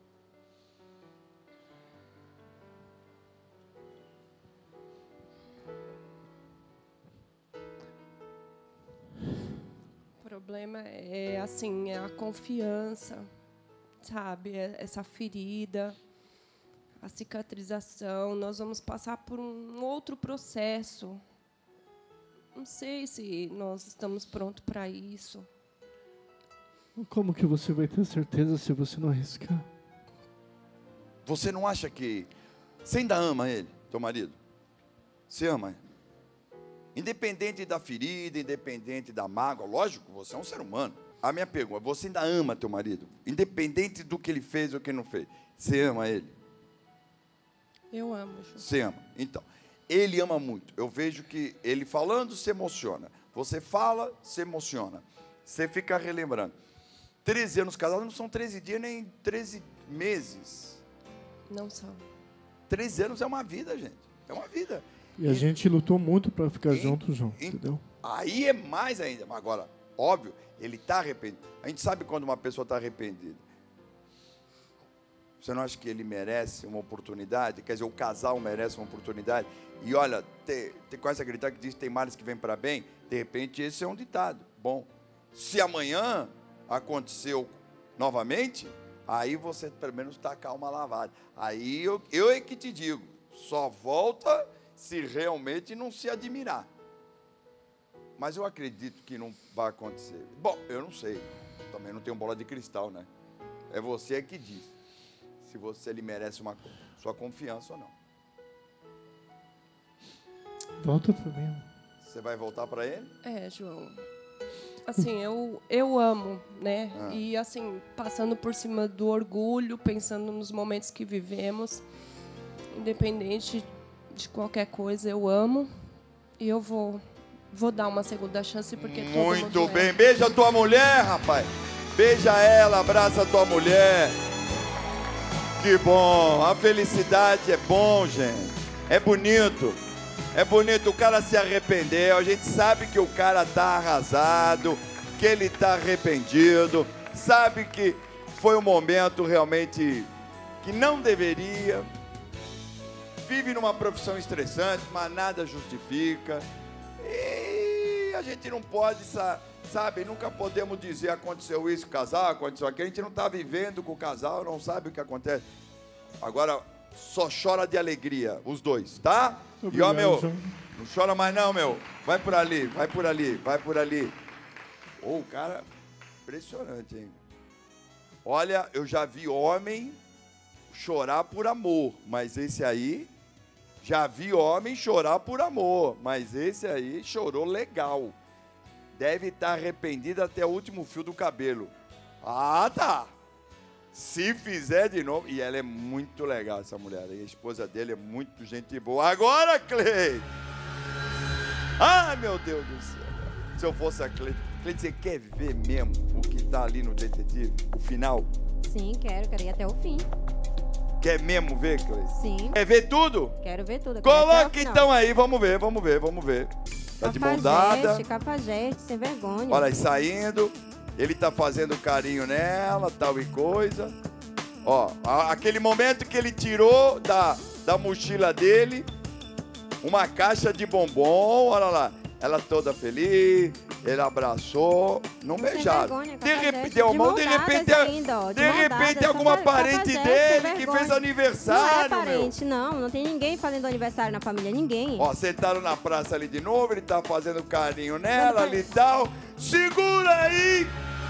O problema é assim, é a confiança, sabe? Essa ferida, a cicatrização. Nós vamos passar por um outro processo. Não sei se nós estamos prontos para isso. Como que você vai ter certeza se você não arriscar? Você não acha que... Você ainda ama ele, teu marido? Você ama ele? Independente da ferida, independente da mágoa, lógico, você é um ser humano. A minha pergunta, você ainda ama teu marido? Independente do que ele fez ou que não fez. Você ama ele? Eu amo, Ju. Você ama. Então, ele ama muito. Eu vejo que ele falando se emociona. Você fala, se emociona. Você fica relembrando. 13 anos casados não são 13 dias nem 13 meses. Não são. 13 anos é uma vida, gente. É uma vida. E a gente lutou muito para ficar junto, João. Entendeu? Aí é mais ainda. Mas agora, óbvio, ele está arrependido. A gente sabe quando uma pessoa está arrependida. Você não acha que ele merece uma oportunidade? Quer dizer, o casal merece uma oportunidade? E olha, tem quase a gritar que diz que tem males que vêm para bem. De repente, esse é um ditado. Bom, se amanhã aconteceu novamente, aí você pelo menos está com a alma lavada. Aí eu é que te digo, só volta se realmente não se admirar. Mas eu acredito que não vai acontecer. Bom, eu não sei. Também não tenho bola de cristal, né? É você que diz se ele merece sua confiança ou não. Volta para mim. Você vai voltar para ele? É, João. Assim, eu amo, né? E assim, passando por cima do orgulho, pensando nos momentos que vivemos, independente de qualquer coisa, eu amo. E eu vou dar uma segunda chance, porque todo mundo muito bem. Beija a tua mulher, rapaz. Beija ela, abraça a tua mulher. Que bom. A felicidade é bom, gente. É bonito. É bonito, o cara se arrependeu, a gente sabe que o cara tá arrasado, que ele tá arrependido, sabe que foi um momento realmente que não deveria, vive numa profissão estressante, mas nada justifica, e a gente não pode, sabe, nunca podemos dizer aconteceu isso com o casal, aconteceu aquilo, a gente não tá vivendo com o casal, não sabe o que acontece. Agora, só chora de alegria, os dois, tá? Obrigado, e ó, meu, João. não chora mais não, meu. Vai por ali, vai por ali, vai por ali. Ô, o cara, impressionante, hein? Olha, eu já vi homem chorar por amor, mas esse aí, já vi homem chorar por amor, mas esse aí chorou legal. Deve estar arrependido até o último fio do cabelo. Ah, tá. Se fizer de novo... E ela é muito legal, essa mulher. E a esposa dele é muito gente boa. Agora, Cleide! Ai, meu Deus do céu. Se eu fosse a Cleide... Cleide, você quer ver mesmo o que tá ali no detetive? O final? Sim, quero ir até o fim. Quer mesmo ver, Cleide? Sim. Quer ver tudo? Quero ver tudo. Coloque então aí, vamos ver. Tá de mão dada. Cafajeste, sem vergonha. Olha aí, saindo. Ele tá fazendo carinho nela, tal e coisa. Ó, aquele momento que ele tirou da mochila dele uma caixa de bombom, olha lá. Ela toda feliz, ele abraçou, não beijaram. De repente, deu a mão, de repente alguma parente dele que fez aniversário, não é parente, não tem ninguém fazendo aniversário na família, ninguém. Ó, sentaram na praça ali de novo, ele tá fazendo carinho nela ali e tal. Segura aí!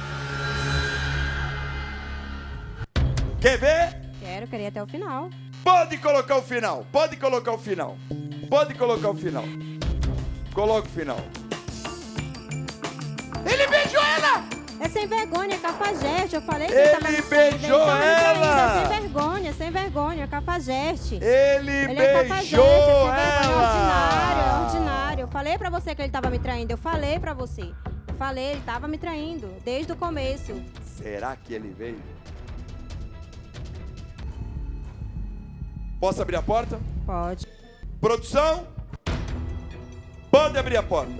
Quer ver? Quero ir até o final. Pode colocar o final. Coloca o final. Ele beijou ela! É sem vergonha, é cafajeste. Eu falei que ele beijou ela! Sem vergonha, cafajeste. Ele beijou ela! É ordinário. Eu falei pra você que ele tava me traindo. Eu falei pra você. Ele tava me traindo desde o começo. Será que ele veio? Posso abrir a porta? Pode. Produção? Pode abrir a porta.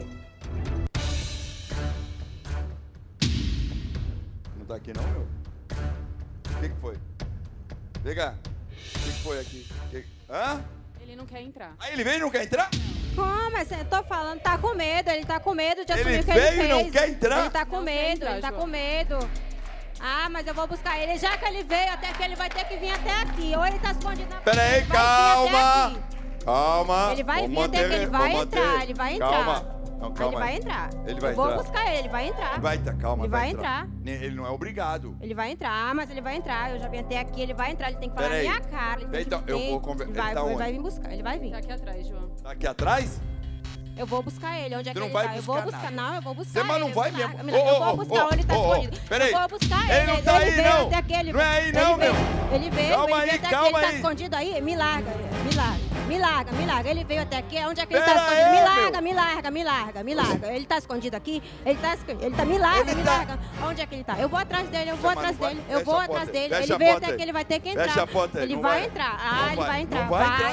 Não tá aqui não, meu? O que foi? Vem cá. O que foi aqui? Hã? Ele não quer entrar. Ah, ele veio e não quer entrar? Como? Eu tô falando, tá com medo. Ele tá com medo de assumir o que ele fez. Ele veio e não quer entrar? Ele tá com medo, ele tá com medo. Ah, mas eu vou buscar ele. Já que ele veio, até que ele vai ter que vir até aqui. Ou ele tá escondido na... Pera aí, calma. Calma. Ele vai vir até aqui, ele vai entrar. Calma. Não, calma. Ele vai entrar. Ele vai entrar. Eu vou buscar ele vai entrar. Ele vai entrar, calma. Ele vai entrar. Ele não é obrigado. Ele vai entrar, mas ele vai entrar. Eu já vim até aqui, ele vai entrar. Ele tem que falar na minha cara. Então, eu vou conversar. Ele vai vir buscar, ele vai vir. Tá aqui atrás, João. Tá aqui atrás? Eu vou buscar ele. Onde é que ele tá? Eu vou buscar. Não, eu vou buscar ele. Você não vai mesmo. Eu vou buscar onde ele tá escondido. Peraí. Eu vou buscar ele. Ele não tá aí, não. Não é aí, não, meu. Ele veio, calma aí, calma aí. Ele tá escondido aí. Me larga. Ele veio até aqui. Onde é que ele tá escondido? Me larga. Ele tá escondido aqui. Ele tá me larga. Onde é que ele tá? Eu vou atrás dele. Ele veio até aqui, ele vai ter que entrar. Fecha a porta aí. Ele vai entrar. Ele vai entrar.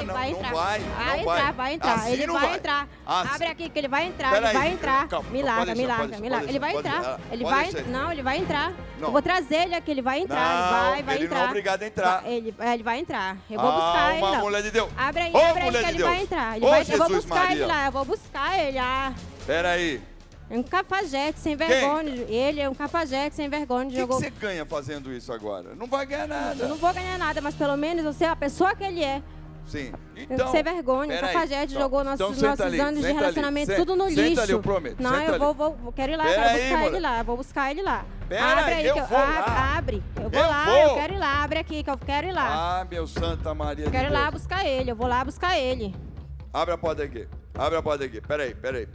Vai entrar. Ele vai entrar. Abre aqui que ele vai entrar, ele vai entrar. Me larga. Ele vai entrar. Ele vai entrar. Eu vou trazer ele aqui, ele vai entrar. Ele vai entrar. Ele não é obrigado a entrar. Ele vai entrar. Eu vou buscar ele. Mulher de Deus. Abre aí que ele vai entrar. Eu vou buscar ele lá. Eu vou buscar ele. Pera aí. É um cafajeste sem vergonha. Ele é um cafajeste sem vergonha. O que você ganha fazendo isso agora? Não vai ganhar nada. Eu não vou ganhar nada, mas pelo menos eu sei a pessoa que ele é. Sim. Então, sem vergonha, o Cafajeste jogou nossos anos de relacionamento tudo no lixo. Senta ali, eu prometo. Não, eu quero ir lá, vou buscar ele lá. Abre aí, eu vou lá. Abre. Eu vou lá, eu quero ir lá. Abre aqui que eu quero ir lá. Ah, meu Santa Maria. Eu quero ir lá buscar ele, eu vou lá buscar ele. Abre a porta aqui. Peraí.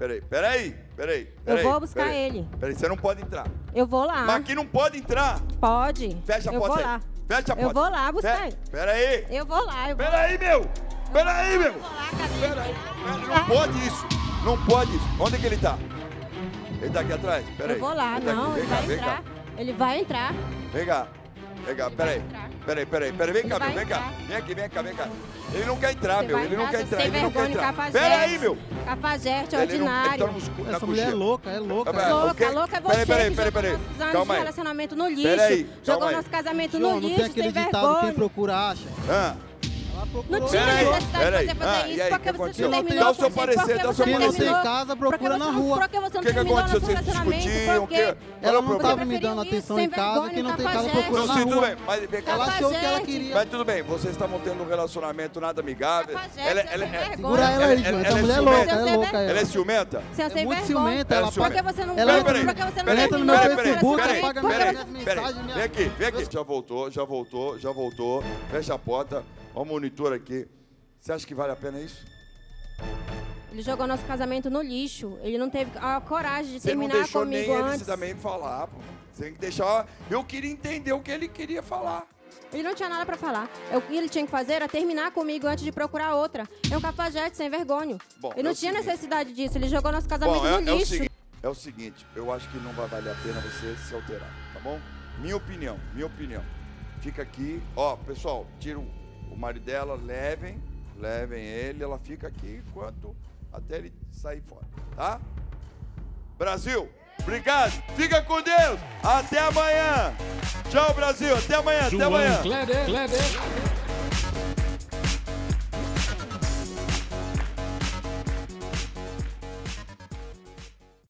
Eu vou buscar ele. Peraí, você não pode entrar. Eu vou lá. Mas aqui não pode entrar. Pode. Fecha a porta aí. Eu vou lá. Fecha a porta. Eu vou lá buscar ele. Peraí. Eu vou lá. Peraí, meu. Peraí. Não pode isso. Onde é que ele tá? Ele tá aqui atrás? Peraí. Eu vou lá, não. Ele vai entrar. Ele vai entrar. Vem cá, peraí. Vem cá. Vem cá. Ele não quer entrar, meu. Ele não quer entrar. Peraí, meu. Cafajeste ordinário. Essa mulher é louca, Louca é você. Peraí. Calma aí. Relacionamento no lixo. Jogou nosso casamento no lixo. Não tem aquele ditado, quem procura acha. Não tinha necessidade de você fazer isso, porque você não terminou. Dá o seu parecer, Quem não tem casa, procura na rua. Por que você não terminou nosso relacionamento? Porque ela não estava me dando atenção em casa, quem não tem casa, procura na rua. Tudo bem, mas ela achou que ela queria. Mas tudo bem, vocês estavam tendo um relacionamento nada amigável. Segura ela aí, João. Essa mulher é louca. Ela é ciumenta? É muito ciumenta. Ela Por que você não entra no meu Facebook, apaga minhas mensagens. Vem aqui. Já voltou. Fecha a porta. Olha o monitor aqui. Você acha que vale a pena isso? Ele jogou nosso casamento no lixo. Ele não teve a coragem de terminar comigo antes. Você não deixou nem ele também falar, pô. Você tem que deixar... Eu queria entender o que ele queria falar. Ele não tinha nada pra falar. O que ele tinha que fazer era terminar comigo antes de procurar outra. É um cafajeste sem vergonha. Bom, ele não tinha necessidade disso. Ele jogou nosso casamento no lixo. É o seguinte, eu acho que não vai valer a pena você se alterar, tá bom? Minha opinião. Fica aqui. Ó, pessoal, tira o marido dela, levem ele. Ela fica aqui até ele sair fora, tá? Brasil, obrigado. Fica com Deus. Até amanhã. Tchau, Brasil. Até amanhã. Kleber.